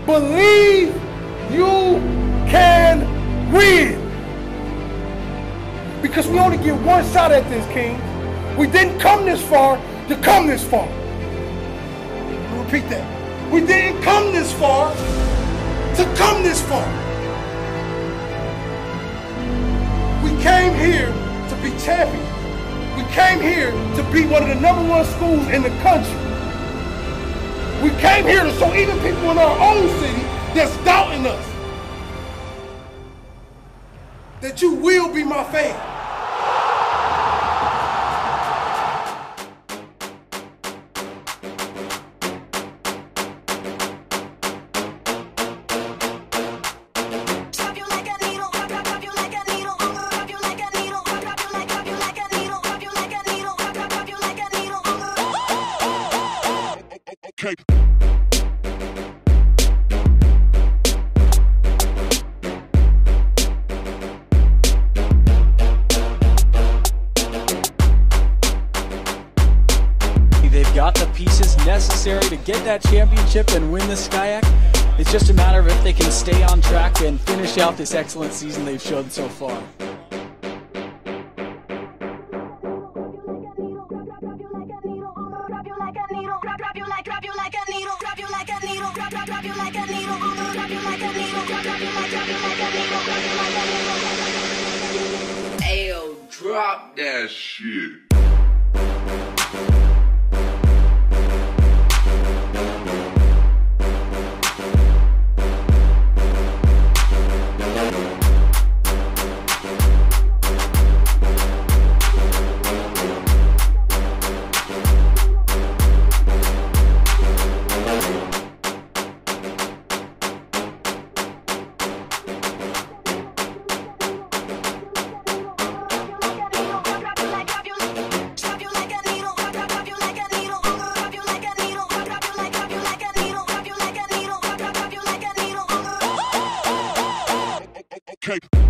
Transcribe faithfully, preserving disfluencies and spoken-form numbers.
Believe you can win. Because we only get one shot at this, King. We didn't come this far to come this far. I'll repeat that. We didn't come this far to come this far. We came here to be champions. We came here to be one of the number one schools in the country. We came here to show even people in our own city that's doubting us that you will be my fan. Okay. They've got the pieces necessary to get that championship and win the SCIAC. It's just a matter of if they can stay on track and finish out this excellent season they've shown so far. Ayo, drop that shit. Okay.